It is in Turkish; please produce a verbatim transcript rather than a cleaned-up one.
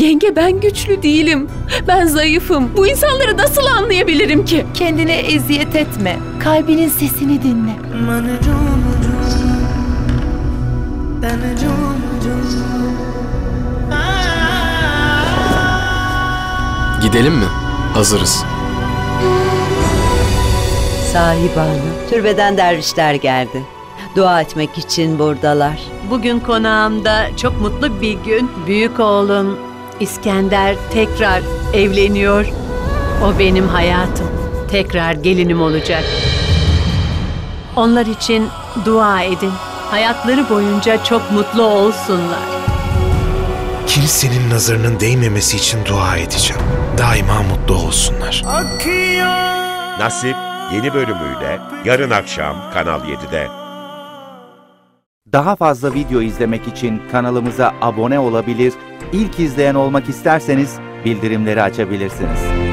Yenge, ben güçlü değilim. Ben zayıfım. Bu insanları nasıl anlayabilirim ki? Kendine eziyet etme. Kalbinin sesini dinle. Gidelim mi? Hazırız. Sahibi Hanım, türbeden dervişler geldi. Dua etmek için buradalar. Bugün konağımda çok mutlu bir gün. Büyük oğlum İskender tekrar evleniyor. O benim hayatım. Tekrar gelinim olacak. Onlar için dua edin. Hayatları boyunca çok mutlu olsunlar. Kimsenin nazarının değmemesi için dua edeceğim. Daima mutlu olsunlar. Nasip yeni bölümüyle yarın akşam Kanal yedide. Daha fazla video izlemek için kanalımıza abone olabilir, ilk izleyen olmak isterseniz bildirimleri açabilirsiniz.